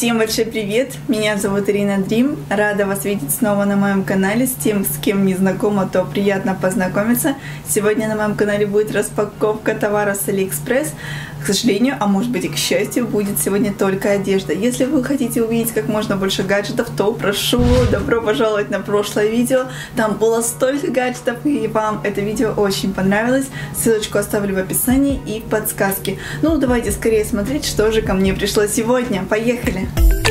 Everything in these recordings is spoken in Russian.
Всем большой привет! Меня зовут Ирина Дрим. Рада вас видеть снова на моем канале. С тем, с кем не знакома, то приятно познакомиться. Сегодня на моем канале будет распаковка товара с Алиэкспресс. К сожалению, а может быть и к счастью, будет сегодня только одежда. Если вы хотите увидеть как можно больше гаджетов, то прошу, добро пожаловать на прошлое видео. Там было столько гаджетов, и вам это видео очень понравилось. Ссылочку оставлю в описании и в подсказке. Ну, давайте скорее смотреть, что же ко мне пришло сегодня. Поехали!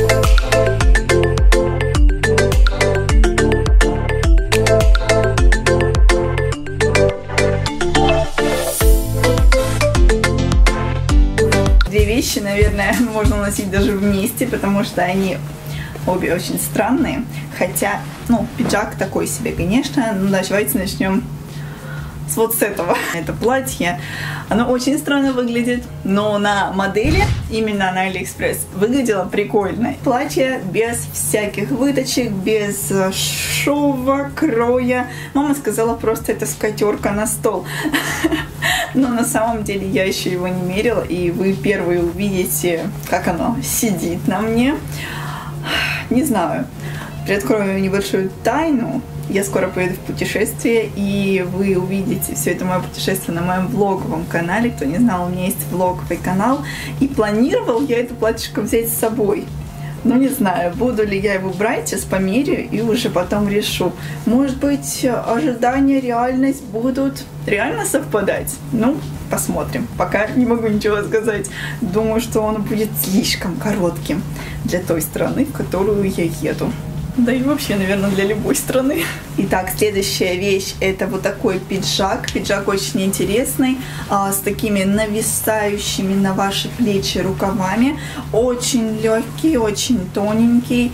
Две вещи, наверное, можно носить даже вместе, потому что они обе очень странные. Хотя, ну, пиджак такой себе, конечно. Ну, давайте начнем вот с этого. Это платье, оно очень странно выглядит, но на модели, именно на Алиэкспресс, выглядело прикольно. Платье без всяких выточек, без шова, кроя. Мама сказала, просто это скатерка на стол. Но на самом деле я еще его не мерила, и вы первые увидите, как оно сидит на мне. Не знаю. Приоткрою небольшую тайну. Я скоро поеду в путешествие, и вы увидите все это мое путешествие на моем влоговом канале. Кто не знал, у меня есть влоговый канал. И планировал я это платьишко взять с собой. Но не знаю, буду ли я его брать, сейчас померяю и уже потом решу. Может быть, ожидания, реальность будут реально совпадать? Ну, посмотрим. Пока не могу ничего сказать. Думаю, что он будет слишком коротким для той страны, в которую я еду. Да и вообще, наверное, для любой страны. Итак, следующая вещь — это вот такой пиджак. Пиджак очень интересный, с такими нависающими на ваши плечи рукавами. Очень легкий, очень тоненький,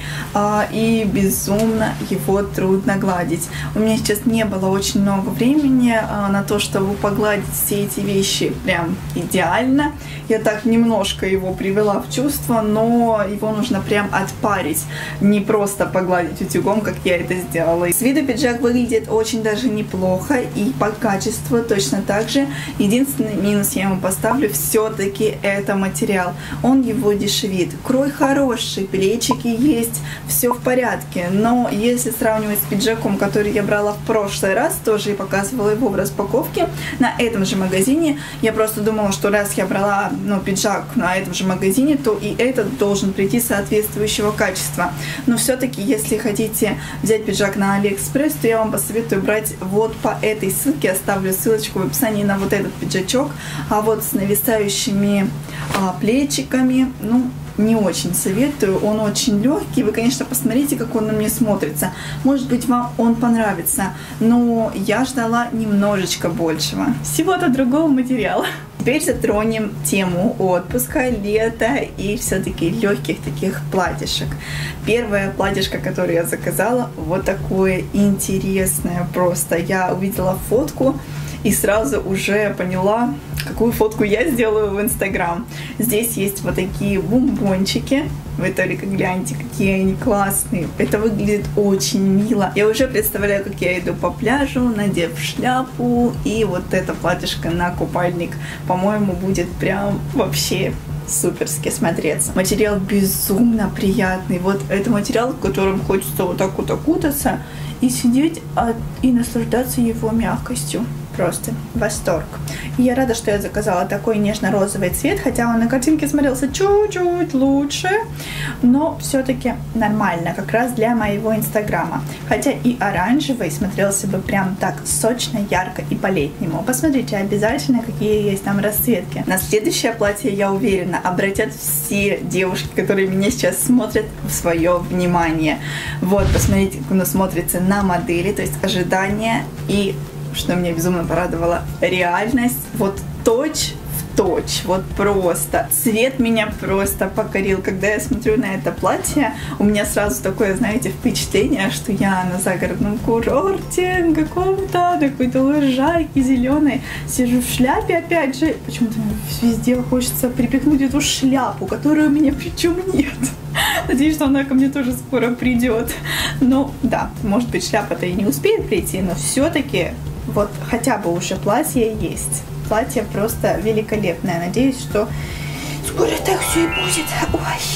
и безумно его трудно гладить. У меня сейчас не было очень много времени на то, чтобы погладить все эти вещи прям идеально. Я так немножко его привела в чувство, но его нужно прям отпарить, не просто погладить утюгом, как я это сделала. С виду пиджак выглядит очень даже неплохо, и по качеству точно так же. Единственный минус я ему поставлю, все-таки это материал. Он его дешевит. Крой хороший, плечики есть, все в порядке. Но если сравнивать с пиджаком, который я брала в прошлый раз, тоже и показывала его в распаковке, на этом же магазине, я просто думала, что раз я брала пиджак на этом же магазине, то и этот должен прийти соответствующего качества. Но все-таки, если хотите взять пиджак на Алиэкспресс, то я вам посоветую брать вот по этой ссылке. Оставлю ссылочку в описании на вот этот пиджачок. А вот с нависающими плечиками, ну, не очень советую. Он очень легкий. Вы, конечно, посмотрите, как он на мне смотрится. Может быть, вам он понравится. Но я ждала немножечко большего. Всего-то другого материала. Теперь затронем тему отпуска, лета и все-таки легких таких платьишек. Первое платьишко, которое я заказала, вот такое интересное просто. Я увидела фотку и сразу уже поняла, какую фотку я сделаю в Инстаграм. Здесь есть вот такие бомбончики. Вы только гляньте, какие они классные. Это выглядит очень мило. Я уже представляю, как я иду по пляжу, надев шляпу и вот это платьишко на купальник. По-моему, будет прям вообще суперски смотреться. Материал безумно приятный. Вот это материал, в котором хочется вот так вот окутаться и сидеть и наслаждаться его мягкостью. Просто восторг. И я рада, что я заказала такой нежно-розовый цвет, хотя он на картинке смотрелся чуть-чуть лучше, но все-таки нормально, как раз для моего инстаграма. Хотя и оранжевый смотрелся бы прям так сочно, ярко и по-летнему. Посмотрите обязательно, какие есть там расцветки. На следующее платье, я уверена, обратят все девушки, которые меня сейчас смотрят, в свое внимание. Вот, посмотрите, как оно смотрится на модели, то есть ожидание и, что меня безумно порадовало, реальность, вот точь в точь, вот просто. Цвет меня просто покорил. Когда я смотрю на это платье, у меня сразу такое, знаете, впечатление, что я на загородном курорте каком-то, на какой-то лужайке зеленой, сижу в шляпе, опять же, почему-то везде хочется припихнуть эту шляпу, которой у меня причем нет. Надеюсь, что она ко мне тоже скоро придет. Ну, да, может быть, шляпа-то и не успеет прийти, но все-таки вот хотя бы уже платье есть. Платье просто великолепное. Надеюсь, что скоро так все и будет. Ой.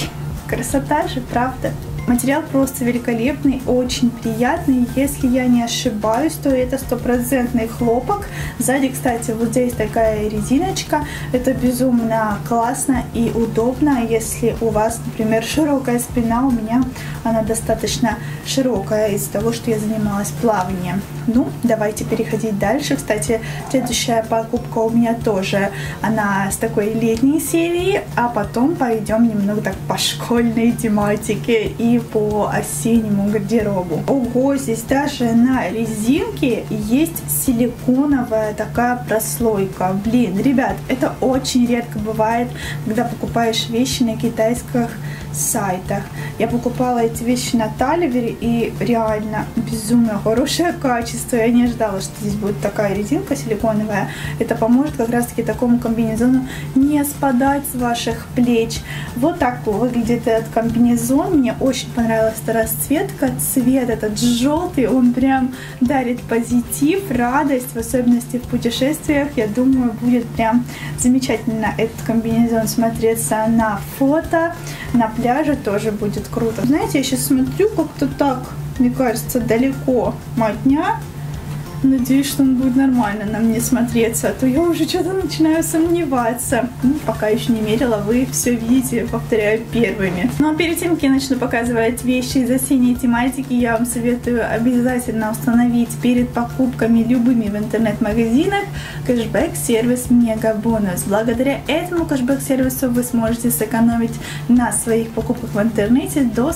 Красота же, правда? Материал просто великолепный, очень приятный. Если я не ошибаюсь, то это стопроцентный хлопок. Сзади, кстати, вот здесь такая резиночка. Это безумно классно и удобно, если у вас, например, широкая спина. У меня она достаточно широкая из-за того, что я занималась плаванием. Ну, давайте переходить дальше. Кстати, следующая покупка у меня тоже, она с такой летней серии, а потом пойдем немного так по школьной тематике и по осеннему гардеробу. Ого, здесь даже на резинке есть силиконовая такая прослойка. Блин, ребят, это очень редко бывает, когда покупаешь вещи на китайских сайтах. Я покупала эти вещи на Таливере, и реально безумно хорошее качество. Я не ожидала, что здесь будет такая резинка силиконовая. Это поможет как раз таки такому комбинезону не спадать с ваших плеч. Вот так выглядит этот комбинезон. Мне очень понравилась эта расцветка. Цвет этот желтый, он прям дарит позитив, радость, в особенности в путешествиях. Я думаю, будет прям замечательно этот комбинезон смотреться на фото. На пляже тоже будет круто. Знаете, я сейчас смотрю как-то так, мне кажется, далеко мотня. Надеюсь, что он будет нормально на мне смотреться, а то я уже что-то начинаю сомневаться. Ну, пока еще не мерила, вы все видите, повторяю, первыми. Ну а перед тем, как я начну показывать вещи из осенней тематики, я вам советую обязательно установить перед покупками любыми в интернет-магазинах кэшбэк-сервис Мегабонус. Благодаря этому кэшбэк-сервису вы сможете сэкономить на своих покупках в интернете до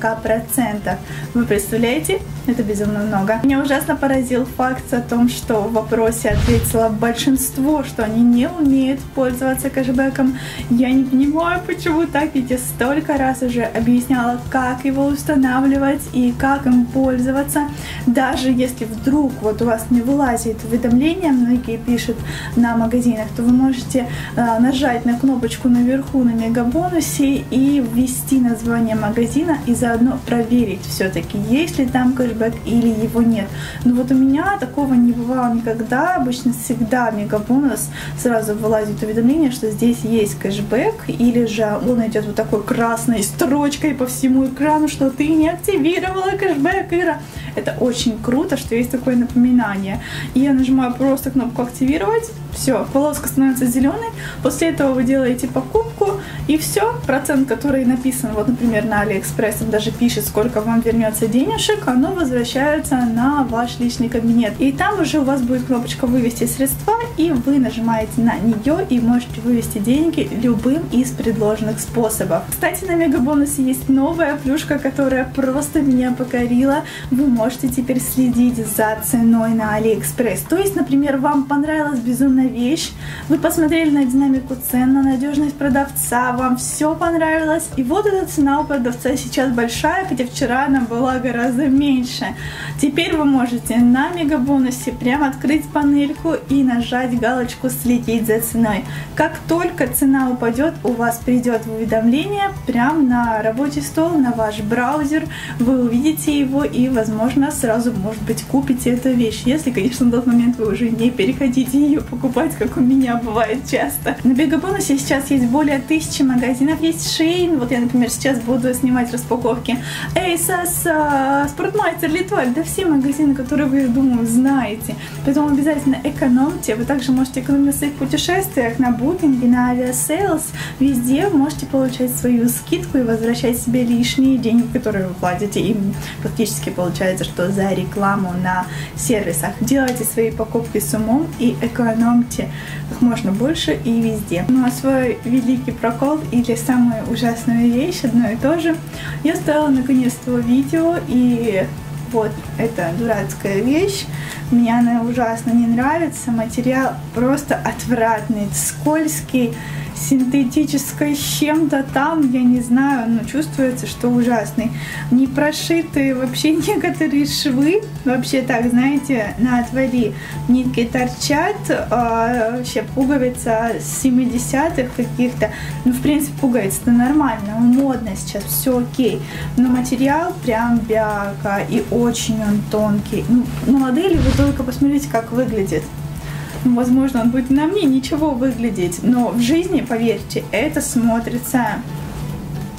40%. Вы представляете? Это безумно много. Меня ужасно поразил факт о том, что в вопросе ответило большинство, что они не умеют пользоваться кэшбэком. Я не понимаю, почему так, ведь я столько раз уже объясняла, как его устанавливать и как им пользоваться. Даже если вдруг вот у вас не вылазит уведомление, многие пишут на магазинах, то вы можете нажать на кнопочку наверху на Мегабонусе и ввести название магазина и заодно проверить все-таки, есть ли там кэшбэк или его нет. Но вот у меня такого не бывало никогда. Обычно всегда в Мегабонус сразу вылазит уведомление, что здесь есть кэшбэк, или же он идет вот такой красной строчкой по всему экрану, что ты не активировала кэшбэк, Ира. Это очень круто, что есть такое напоминание. И я нажимаю просто кнопку «Активировать». Все, полоска становится зеленой. После этого вы делаете покупку, и все. Процент, который написан, вот, например, на Алиэкспресс, он даже пишет, сколько вам вернется денежек, оно возвращается на ваш личный кабинет. И там уже у вас будет кнопочка «Вывести средства», и вы нажимаете на нее и можете вывести деньги любым из предложенных способов. Кстати, на Мегабонусе есть новая плюшка, которая просто меня покорила. Вы можете теперь следить за ценой на Алиэкспресс. То есть, например, вам понравилась безумная вещь, вы посмотрели на динамику цен, на надежность продавца, вам все понравилось, и вот эта цена у продавца сейчас большая, хотя вчера она была гораздо меньше. Теперь вы можете на Мегабонусе прямо открыть панельку и нажать галочку «Следить за ценой». Как только цена упадет, у вас придет уведомление прямо на рабочий стол, на ваш браузер, вы увидите его и, возможно, сразу, может быть, купите эту вещь, если, конечно, на тот момент вы уже не переходите ее покупать, как у меня бывает часто. На Мегабонусе сейчас есть более 1000 магазинов, есть Shein, вот я, например, сейчас буду снимать распаковки ASOS, Спортмастер, Литваль, да все магазины, которые вы, думаю, знаете. Поэтому обязательно экономьте. Вы также можете экономить в своих путешествиях, на букинге, на авиасейлс. Везде вы можете получать свою скидку и возвращать себе лишние деньги, которые вы платите. И фактически получается, что за рекламу на сервисах. Делайте свои покупки с умом и экономьте как можно больше и везде. Ну а свой великий прокол или самую ужасную вещь, одно и то же, я ставила наконец-то видео, и вот эта дурацкая вещь. Мне она ужасно не нравится. Материал просто отвратный, скользкий, синтетической с чем-то там, я не знаю, но чувствуется, что ужасный. Не прошиты вообще некоторые швы, вообще так, знаете, на отвали нитки торчат, вообще пуговица с 70-х каких-то, ну, в принципе, пуговица-то нормально, модно сейчас, все окей, но материал прям бяка, и очень он тонкий. Ну, на модели вы только посмотрите, как выглядит. Возможно, он будет на мне ничего выглядеть, но в жизни, поверьте, это смотрится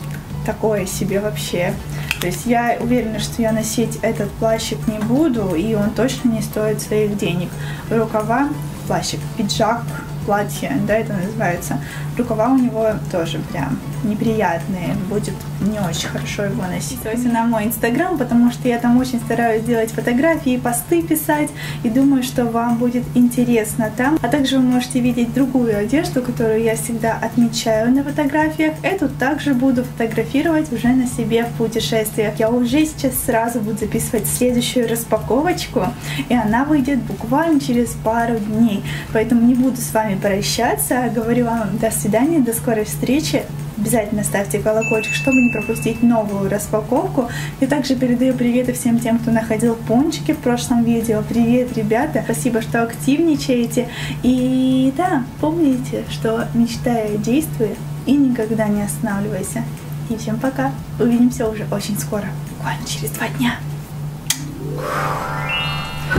такое себе вообще. То есть я уверена, что я носить этот плащик не буду, и он точно не стоит своих денег. Рукава, плащик, пиджак, платье, да, это называется. Рукава у него тоже прям неприятные, будет не очень хорошо его носить. Подписывайтесь на мой инстаграм, потому что я там очень стараюсь делать фотографии, посты писать, и думаю, что вам будет интересно там. А также вы можете видеть другую одежду, которую я всегда отмечаю на фотографиях. Эту также буду фотографировать уже на себе в путешествиях. Я уже сейчас сразу буду записывать следующую распаковочку, и она выйдет буквально через пару дней. Поэтому не буду с вами прощаться. Говорю вам до свидания, до скорой встречи. Обязательно ставьте колокольчик, чтобы не пропустить новую распаковку. И также передаю приветы всем тем, кто находил пончики в прошлом видео. Привет, ребята! Спасибо, что активничаете. И да, помните, что мечтай, действуй и никогда не останавливайся. И всем пока! Увидимся уже очень скоро, буквально через 2 дня.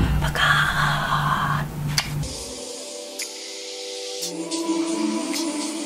Пока!